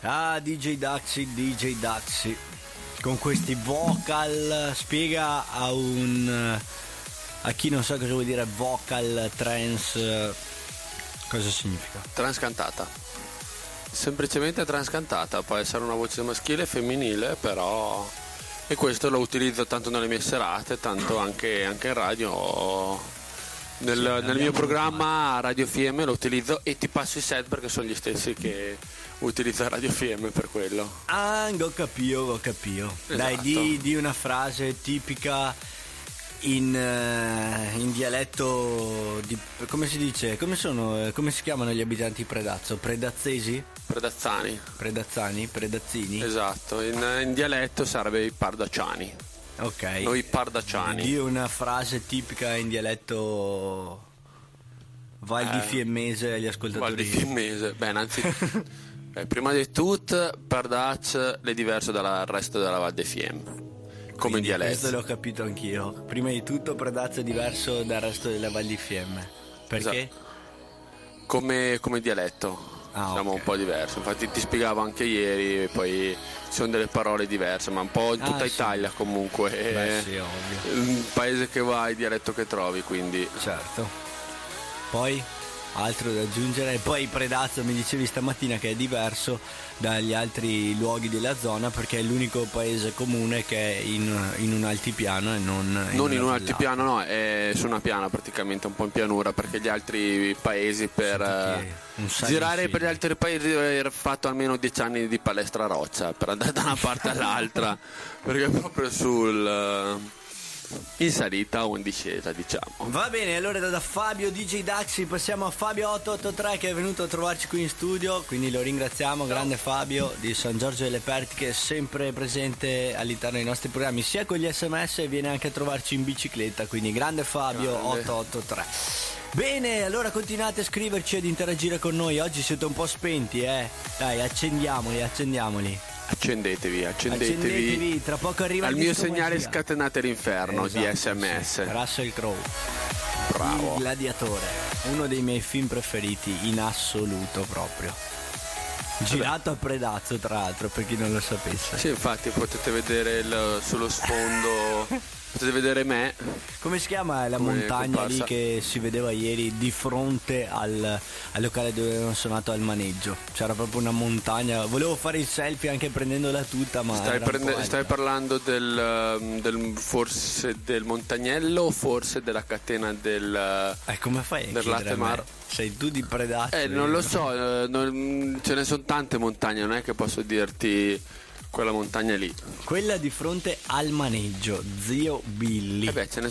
Ah, DJ Daxi, con questi vocal, spiega a chi non sa cosa vuol dire vocal trance, cosa significa? Transcantata. Semplicemente transcantata, può essere una voce maschile e femminile, però... E questo lo utilizzo tanto nelle mie serate, tanto anche in radio. Nel mio programma Radio FM lo utilizzo e ti passo i set perché sono gli stessi che utilizzo Radio FM per quello. Ah, ho capito. Esatto. Dai, di una frase tipica in dialetto di, come si dice? Come si chiamano gli abitanti di Predazzo? Predazzesi? Predazzini? Esatto, in dialetto sarebbe i pardacciani. Ok. Noi pardacciani. Di una frase tipica in dialetto Val di Fiemmese agli ascoltatori. Val di Fiemmese. Beh, innanzitutto prima di tutto Pardac è diverso dal resto della Val di Fiemme. Come in dialetto. Questo l'ho capito anch'io. Prima di tutto Predazzo è diverso dal resto della Val di Fiemme. Perché? Esatto. Come dialetto. Siamo okay. Un po' diversi. Infatti ti spiegavo anche ieri, poi ci sono delle parole diverse, ma un po' in tutta Italia comunque. Beh, sì, ovvio. Un paese che vai, il dialetto che trovi, quindi. Certo. Poi altro da aggiungere. E poi Predazzo mi dicevi stamattina che è diverso dagli altri luoghi della zona perché è l'unico paese comune che è in un altipiano e non in un altipiano, no, è su una piana praticamente, un po' in pianura, perché gli altri paesi per girare per gli altri paesi aver fatto almeno 10 anni di palestra roccia per andare da una parte all'altra perché è proprio in salita o in discesa, diciamo. Va bene, allora da Fabio DJ Daxi passiamo a Fabio 883 che è venuto a trovarci qui in studio, quindi lo ringraziamo. Grande Fabio di San Giorgio delle Perti, che è sempre presente all'interno dei nostri programmi sia con gli SMS e viene anche a trovarci in bicicletta, quindi grande Fabio. 883. Bene, allora continuate a scriverci ed interagire con noi. Oggi siete un po' spenti, dai, accendiamoli. Accendetevi. Tra poco arriva al il mio disco segnale magia. Scatenate l'inferno, esatto, di SMS. Sì. Russell Crowe. Bravo. Il gladiatore, uno dei miei film preferiti in assoluto proprio. Girato a Predazzo, tra l'altro, per chi non lo sapesse. Sì, infatti potete vedere sullo sfondo. Potete vedere me. Come si chiama la montagna lì che si vedeva ieri di fronte al locale dove avevano suonato al maneggio? C'era proprio una montagna. Volevo fare il selfie anche prendendola tutta, ma stai parlando forse del Montagnello o forse della catena del come fai del Latte Mar? Sei tu di Predazzo? Non lo so, ce ne sono tante montagne, non è che posso dirti quella montagna lì. Quella di fronte al maneggio, zio Billy.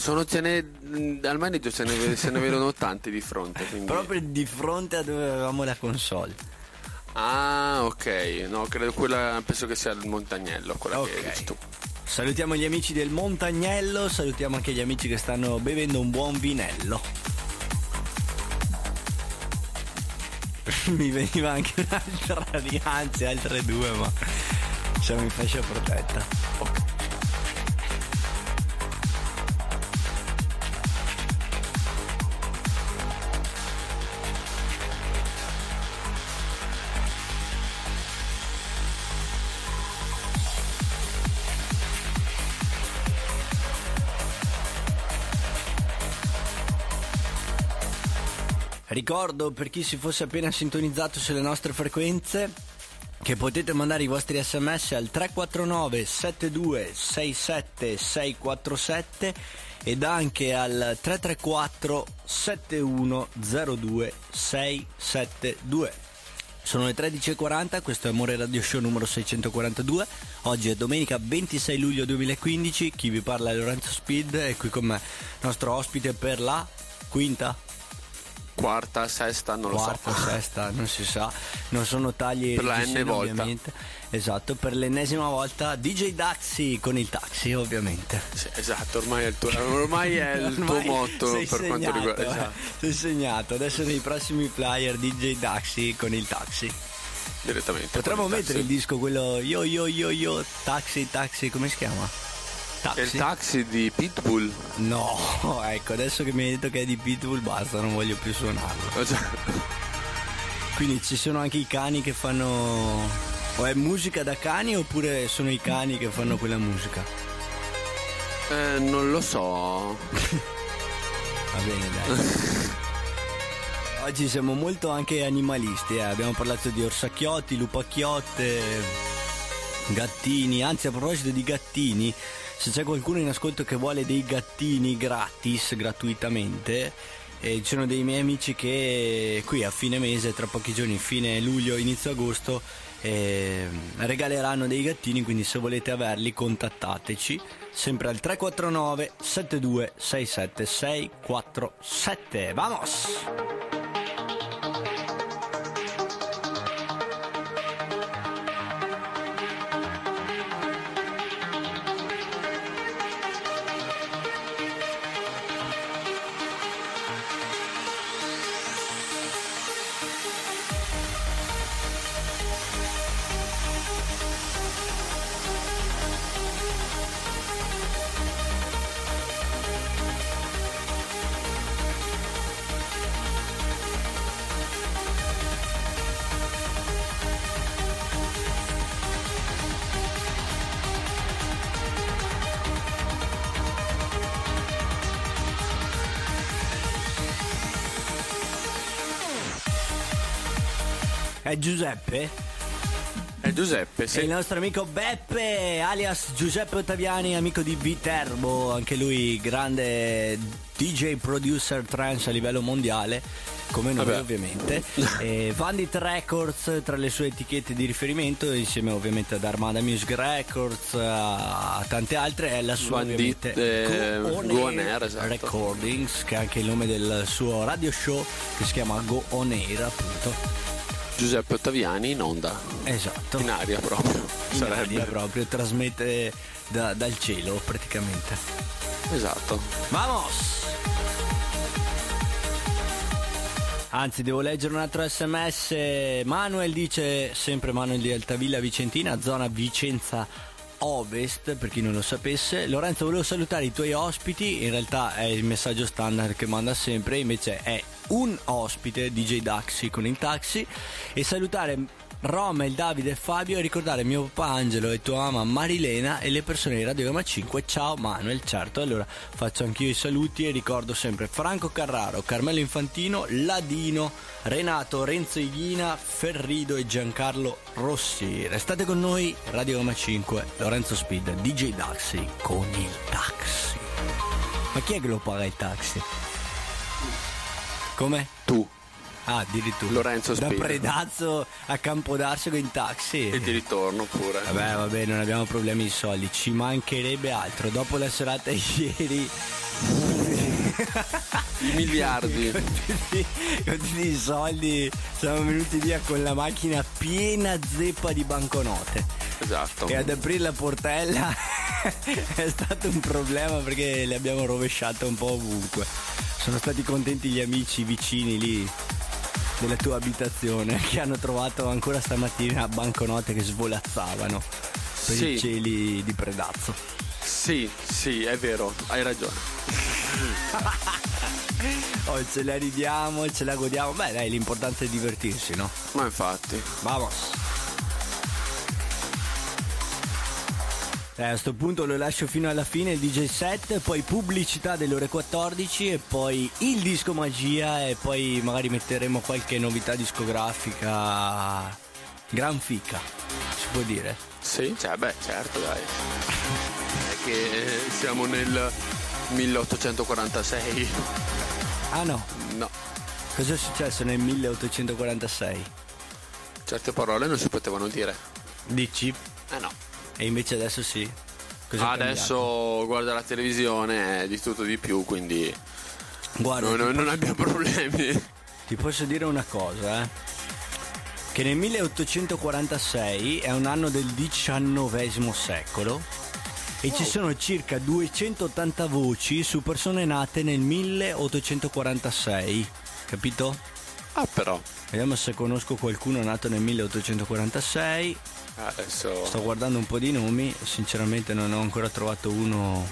Al maneggio se ne vedono tanti di fronte. Quindi. Proprio di fronte a dove avevamo la console. Ah, ok. No, penso che sia il Montagnello, quella che dici tu. Salutiamo gli amici del Montagnello, salutiamo anche gli amici che stanno bevendo un buon vinello. Mi veniva anche un'altra, anzi altre due, ma siamo in fascia protetta. Ricordo per chi si fosse appena sintonizzato sulle nostre frequenze che potete mandare i vostri SMS al 349 72 67 647 ed anche al 334 7102 672. Sono le 13.40, questo è Amore Radio Show numero 642. Oggi è domenica 26 luglio 2015. Chi vi parla è Lorenzo Speed e qui con me il nostro ospite per la quarta, sesta, non lo so. Quarta, sesta, non si sa. Non sono tagli per la N volta. Ovviamente. Esatto, per l'ennesima volta DJ Daxi con il taxi, ovviamente. Sì, esatto, ormai è il tuo motto per segnato, quanto riguarda. Esatto. Sei segnato. Adesso nei prossimi flyer DJ Daxi con il taxi. Direttamente. Potremmo mettere il disco quello yo taxi, come si chiama? Taxi. È il taxi di Pitbull. No, ecco, adesso che mi hai detto che è di Pitbull basta, non voglio più suonarlo. Quindi ci sono anche i cani che fanno O è musica da cani oppure sono i cani che fanno quella musica? Non lo so. Va bene, dai. Oggi siamo molto anche animalisti, abbiamo parlato di orsacchiotti, lupacchiotte, gattini. Anzi, a proposito di gattini, se c'è qualcuno in ascolto che vuole dei gattini gratis, gratuitamente, ci sono dei miei amici che qui a fine mese, tra pochi giorni, fine luglio, inizio agosto, regaleranno dei gattini, quindi se volete averli contattateci sempre al 349 7267 647. Vamos! È Giuseppe? È Giuseppe, sì. È il nostro amico Beppe, alias Giuseppe Ottaviani, amico di Viterbo, anche lui grande DJ producer trance a livello mondiale, come noi ovviamente. Vandit Records tra le sue etichette di riferimento, insieme ovviamente ad Armada Music Records, a tante altre, è la sua Vandit, Go On Air, esatto. Recordings, che è anche il nome del suo radio show che si chiama Go On Air, appunto. Giuseppe Ottaviani in onda. Esatto. In aria proprio. In aria proprio, trasmette dal cielo praticamente. Esatto. Vamos! Anzi, devo leggere un altro sms. Manuel dice, sempre Manuel di Altavilla Vicentina, zona Vicenza Ovest, per chi non lo sapesse. Lorenzo, volevo salutare i tuoi ospiti, in realtà è il messaggio standard che manda sempre, invece è un ospite, DJ Daxi con il taxi, e salutare Rommel, Davide e Fabio, e ricordare mio papà Angelo e tua mamma Marilena e le persone di Radio Gama 5. Ciao Manuel. Certo, allora faccio anch'io i saluti e ricordo sempre Franco Carraro, Carmelo Infantino, Ladino, Renato, Renzo Ighina, Ferrido e Giancarlo Rossi. Restate con noi, Radio Gama 5, Lorenzo Speed, DJ Daxi con il taxi. Ma chi è che lo paga il taxi? Come? Tu. Ah, addirittura. Lorenzo Speed. Da Predazzo a Campodarsego in taxi. E di ritorno pure. Vabbè, non abbiamo problemi di soldi, ci mancherebbe altro. Dopo la serata ieri I miliardi con tutti i soldi siamo venuti via con la macchina piena zeppa di banconote. Esatto. E ad aprire la portella è stato un problema perché le abbiamo rovesciate un po' ovunque. Sono stati contenti gli amici vicini lì della tua abitazione che hanno trovato ancora stamattina banconote che svolazzavano per i cieli di Predazzo. Sì, è vero, hai ragione. Oh, ce la ridiamo, ce la godiamo. Beh, dai, l'importante è divertirsi, no? Ma infatti. Vamos. A sto punto lo lascio fino alla fine il DJ set, poi pubblicità delle ore 14 e poi il disco magia e poi magari metteremo qualche novità discografica. Gran fica, si può dire? Sì, certo, dai. È che siamo nel 1846. Ah no? No. Cosa è successo nel 1846? Certe parole non si potevano dire. Dici? No. E invece adesso sì. Adesso guarda la televisione, è di tutto di più, quindi guarda, non abbiamo problemi. Ti posso dire una cosa, che nel 1846 è un anno del XIX secolo e ci sono circa 280 voci su persone nate nel 1846, capito? Ah, però. Vediamo se conosco qualcuno nato nel 1846. Adesso sto guardando un po' di nomi, sinceramente non ho ancora trovato uno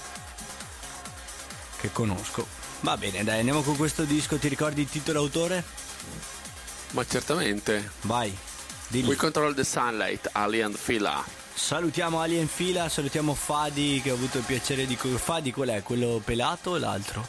che conosco. Va bene, dai, andiamo con questo disco. Ti ricordi il titolo autore? Ma certamente. Vai. Dilli. We Control the Sunlight, Ali and Fila. Salutiamo Ali in fila, salutiamo Fadi che ho avuto il piacere di... Fadi qual è? Quello pelato o l'altro?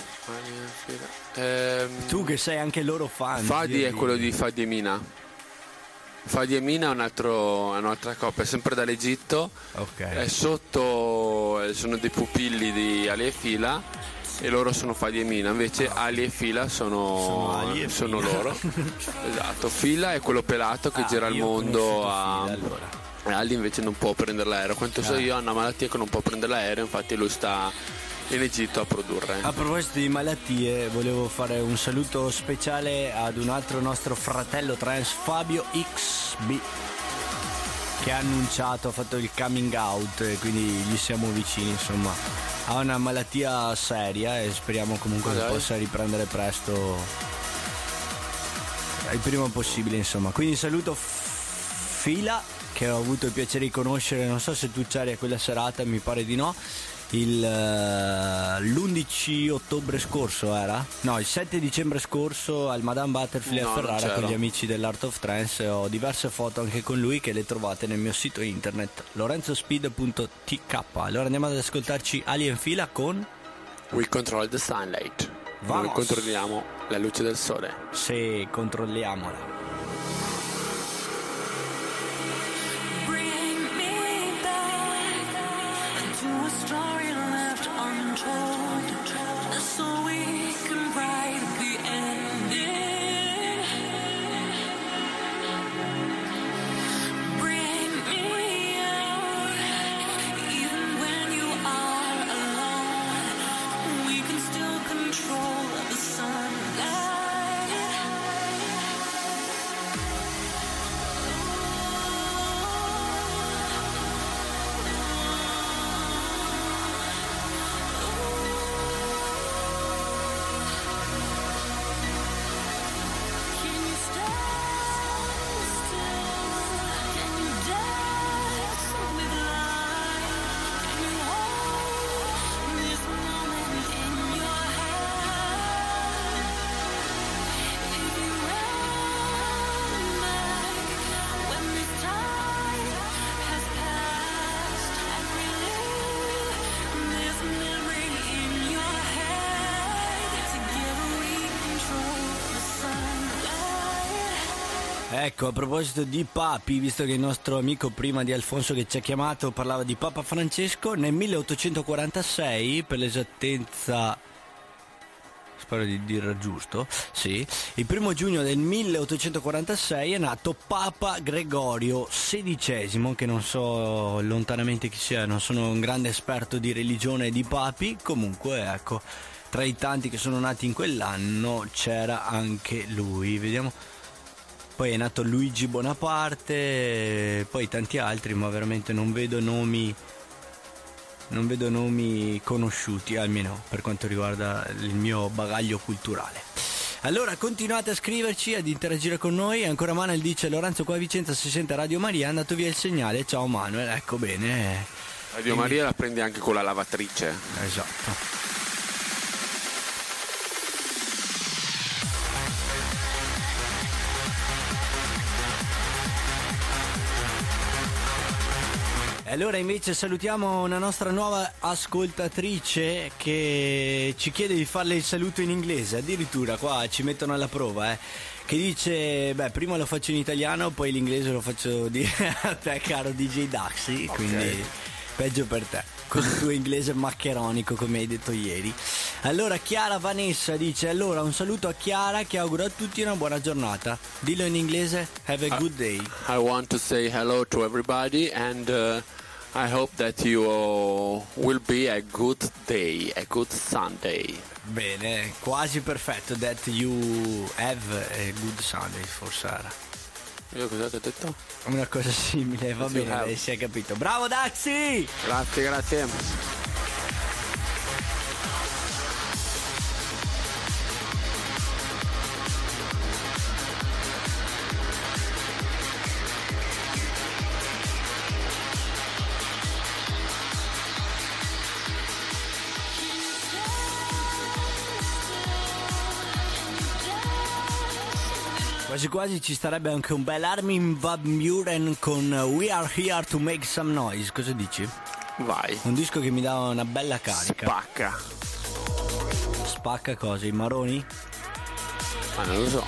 Tu che sei anche loro fan. Fadi è quello di Fadi e Mina. Fadi e Mina è un'altra coppia, sempre dall'Egitto. Ok. Sotto sono dei pupilli di Ali e Fila e loro sono Fadi e Mina. Invece Ali e Fila sono loro. Esatto. Fila è quello pelato che gira il mondo a... Fila, allora. Ali invece non può prendere l'aereo. Quanto so io ha una malattia che non può prendere l'aereo, infatti lui sta in Egitto a produrre. A proposito di malattie, volevo fare un saluto speciale ad un altro nostro fratello trans, Fabio XB, che ha annunciato, ha fatto il coming out e quindi gli siamo vicini, insomma. Ha una malattia seria e speriamo comunque che possa riprendere presto, il prima possibile, insomma. Quindi saluto Fila, che ho avuto il piacere di conoscere, non so se tu c'eri a quella serata, mi pare di no, l'11 ottobre scorso era? No, il 7 dicembre scorso al Madame Butterfly a Ferrara con gli amici dell'Art of Trance. Ho diverse foto anche con lui che le trovate nel mio sito internet lorenzospeed.tk. Allora andiamo ad ascoltarci Ali in fila con We Control the Sunlight. Vamos. Noi controlliamo la luce del sole. Sì, controlliamola. Ecco, a proposito di papi, visto che il nostro amico prima di Alfonso che ci ha chiamato parlava di Papa Francesco, nel 1846, per l'esattezza, spero di dirlo giusto, sì, il 1° giugno del 1846 è nato Papa Gregorio XVI, che non so lontanamente chi sia, non sono un grande esperto di religione e di papi, comunque ecco, tra i tanti che sono nati in quell'anno c'era anche lui, vediamo. Poi è nato Luigi Bonaparte, poi tanti altri, ma veramente non vedo nomi conosciuti, almeno per quanto riguarda il mio bagaglio culturale. Allora continuate a scriverci, ad interagire con noi. Ancora Manuel dice: Lorenzo, qua a Vicenza si sente Radio Maria, è andato via il segnale. Ciao Manuel, ecco bene. Radio Maria la prendi anche con la lavatrice. Esatto. Allora invece salutiamo una nostra nuova ascoltatrice che ci chiede di farle il saluto in inglese, addirittura qua ci mettono alla prova, che dice, prima lo faccio in italiano, poi l'inglese lo faccio dire a te caro DJ Daxi, okay. Quindi peggio per te, con il tuo inglese maccheronico come hai detto ieri. Allora Chiara Vanessa dice, allora un saluto a Chiara che augura a tutti una buona giornata, dillo in inglese, have a good day. I want to say hello to everybody and I hope that you will be a good day, a good Sunday. Bene, quasi perfetto, that you have a good Sunday, forse era. Io cosa ti ho detto? Una cosa simile, va bene, lei si è capito. Bravo Daxi! Grazie. Quasi quasi ci starebbe anche un bel Armin van Buuren con We Are Here to Make Some Noise. Cosa dici? Vai. Un disco che mi dà una bella carica. Spacca. Spacca cosa? I maroni? Ma non lo so.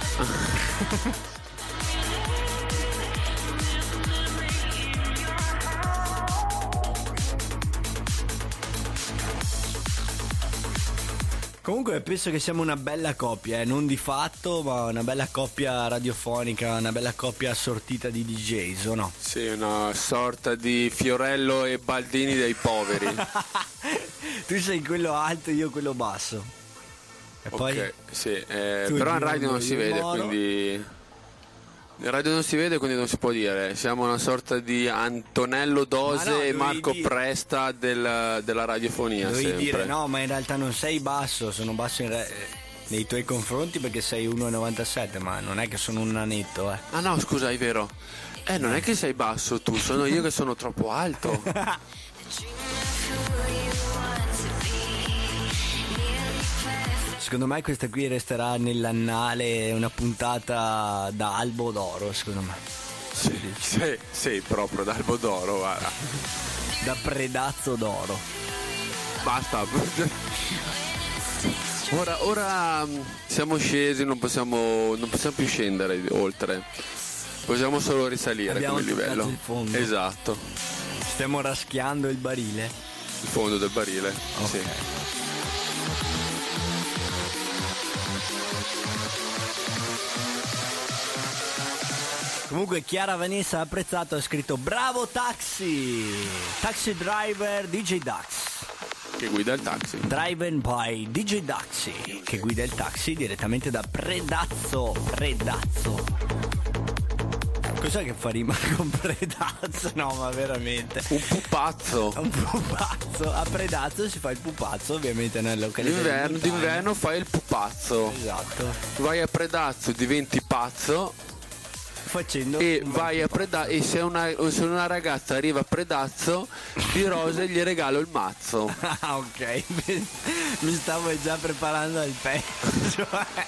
Comunque penso che siamo una bella coppia, non di fatto, ma una bella coppia radiofonica, una bella coppia assortita di DJs, o no? Sì, una sorta di Fiorello e Baldini dei poveri. Tu sei quello alto, io quello basso. E poi? Ok, sì, però in radio non si vede, quindi... In radio non si vede, quindi non si può dire. Siamo una sorta di Antonello Dose e Marco Presta della radiofonia. Dovevi sempre dire no, ma in realtà non sei basso, sono basso nei tuoi confronti perché sei 1,97, ma non è che sono un nanetto, Ah no, scusa, è vero. Non è che sei basso tu, sono io che sono troppo alto. Secondo me questa qui resterà nell'annale, una puntata da albo d'oro, secondo me. Sì, proprio da albo d'oro, guarda. Da predazzo d'oro. Basta. Ora siamo scesi, non possiamo più scendere oltre. Possiamo solo risalire. Abbiamo come livello. Il fondo. Esatto. Stiamo raschiando il barile. Il fondo del barile. Ok. Sì. Comunque Chiara Vanessa ha apprezzato, ha scritto bravo taxi driver DJ Dax, che guida il taxi. Driven by DJ Daxi, che guida il taxi direttamente da Predazzo. Cos'è che fa rima con Predazzo? No, ma veramente. Un pupazzo. A Predazzo si fa il pupazzo, ovviamente nel locale. D'inverno fai il pupazzo. Esatto. Vai a Predazzo, diventi pazzo. Facendo e vai a Predazzo, e se una ragazza arriva a Predazzo di rose gli regalo il mazzo. Ah, ok. Mi stavo già preparando al peggio.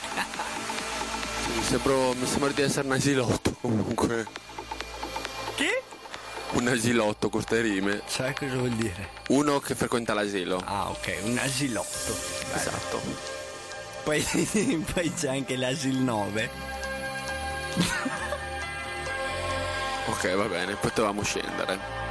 Mi sembra di essere un asilotto comunque. Che? Un asilotto con ste rime. Sai cosa vuol dire? Uno che frequenta l'asilo. Ah, ok, un asilotto. Bello. Esatto. Poi c'è anche l'asil 9. Ok, va bene, potevamo scendere.